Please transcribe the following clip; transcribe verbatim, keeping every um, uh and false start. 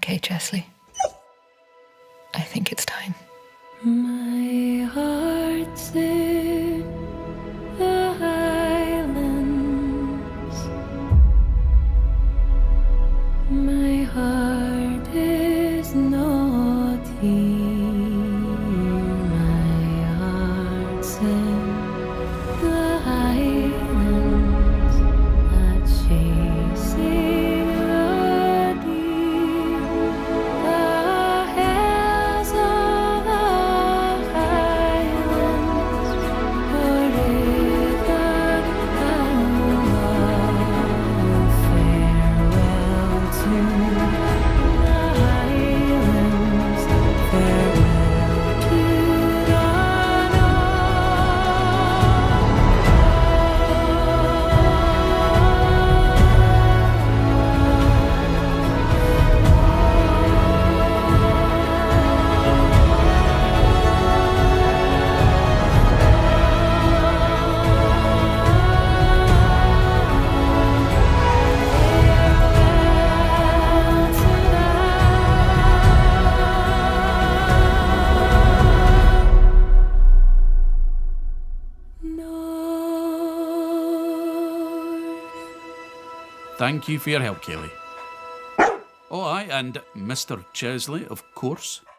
Okay, Chesley. I think it's time. My heart's in the Highlands. My heart is not here. My heart's in the Highlands, not chasing the deep. The hills of the Highlands, forever love. Farewell to the Highlands, farewell to the Thank you for your help, Kelly. Oh, aye, and Mister Chesley, of course.